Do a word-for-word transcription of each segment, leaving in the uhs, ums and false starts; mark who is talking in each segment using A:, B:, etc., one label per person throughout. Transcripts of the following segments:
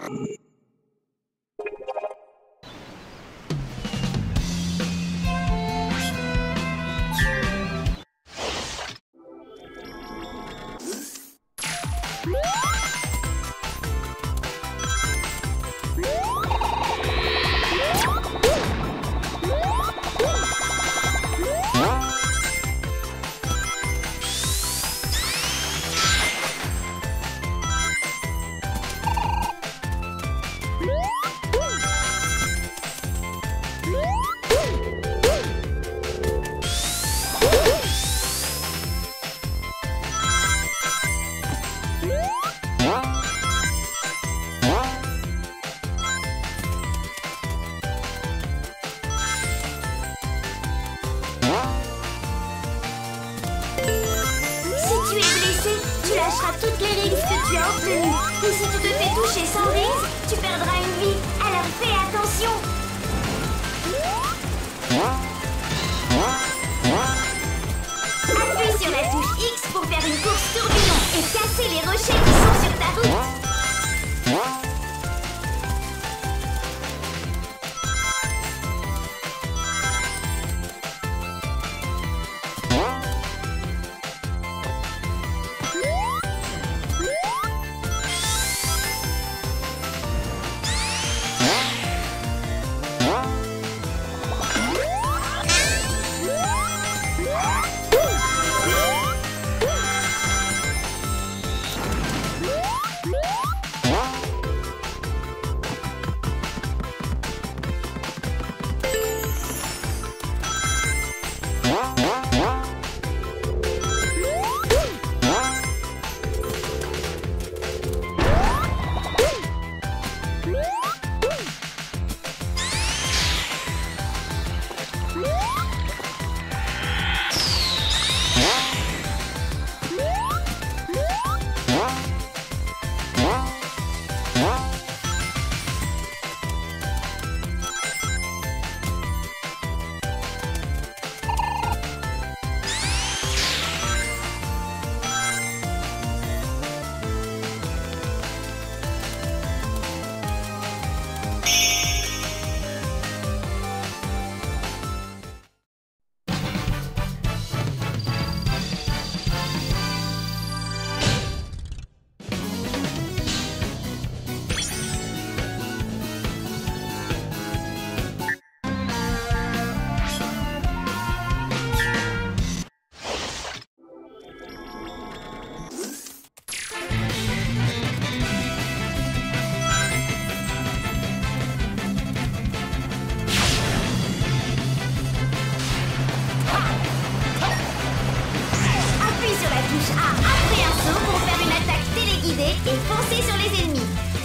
A: Toutes les rings que tu as obtenues. Et si tu te fais toucher sans rings, tu perdras une vie. Alors fais attention. Appuie sur la touche X pour faire une course tourbillon et casser les rochers qui sont sur ta route. Et foncez sur les ennemis.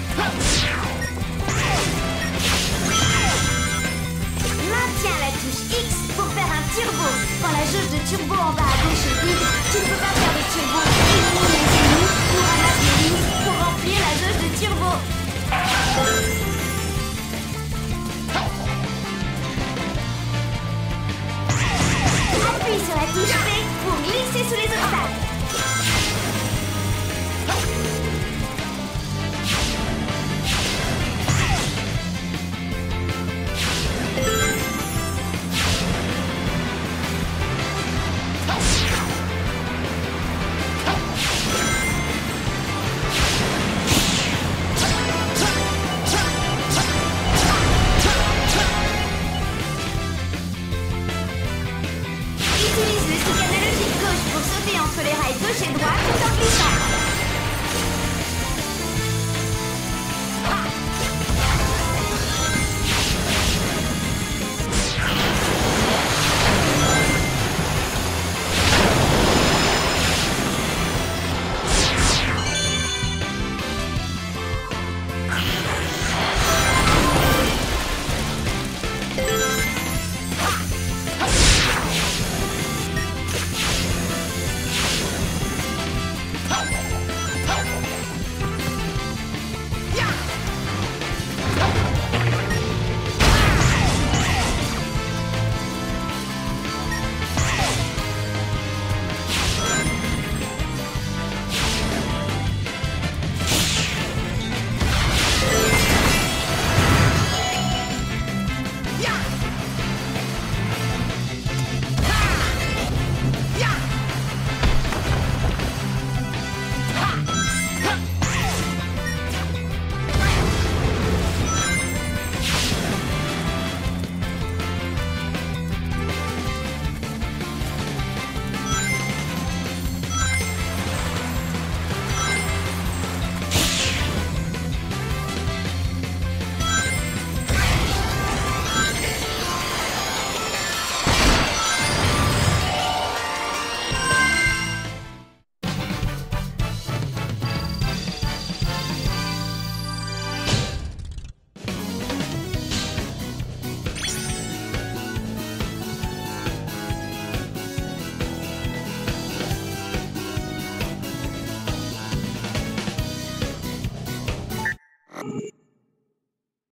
A: Maintiens la touche X pour faire un turbo. Quand la jauge de turbo en bas à gauche est vide, tu ne peux pas faire de turbo. Élimine les ennemis ou ramasse les lignes pour remplir la jauge de turbo. Appuie sur la touche P pour glisser sous les obstacles.